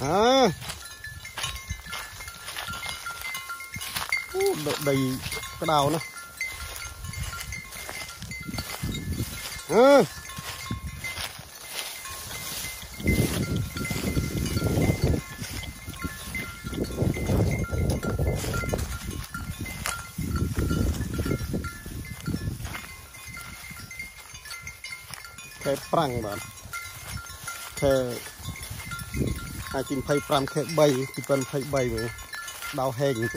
à đầy cái đào nữa à. Cái prang bạn cái hai chim phay prang cái bay thì cần phay bay mà đào hèn chút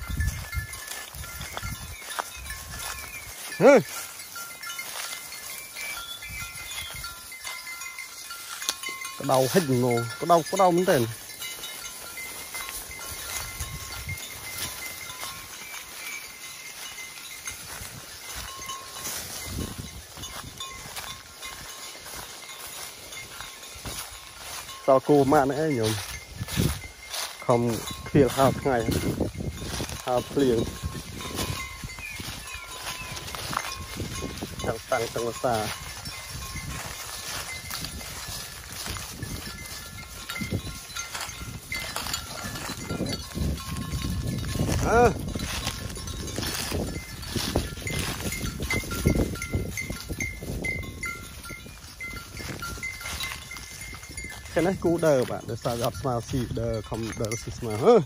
cái đầu hình ngô có đâu muốn tên sao cô mà nãy nhung không kia hao ngày hao liền chẳng tăng tăng xa à. Cái này cú đờ bạn để sao gặp smile xì đờ không đờ xì smile hơ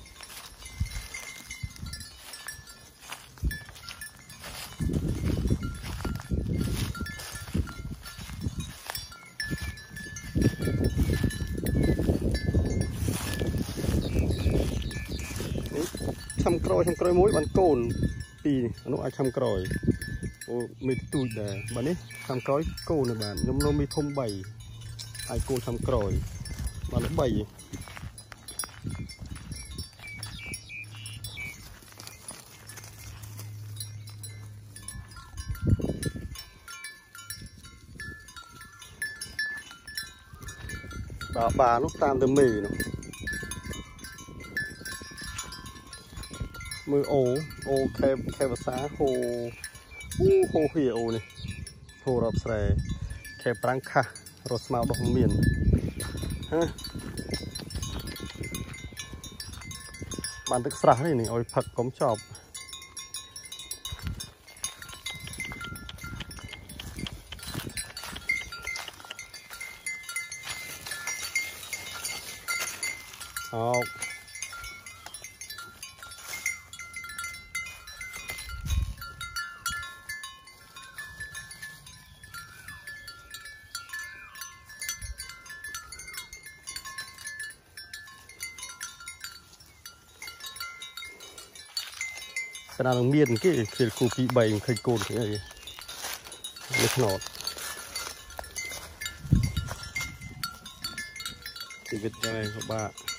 chăm còi muối bắn cồn pì nó ai chăm còi ô mì tụi để bạn ấy chăm còi cồn này bạn nhóm nó mì thông bày ai cô chăm còi mà nó bày bà lúc tan từ mì nó mưa ô khe vật xá hồ hiểu này hồ rập sè khe prang kha rốt màu đỏ miền ha bạn thức sả này ôi phật cống chọc học cái nào miền cái khu bị bầy khơi cồn cái này lịch nọt thì vịt này các bạn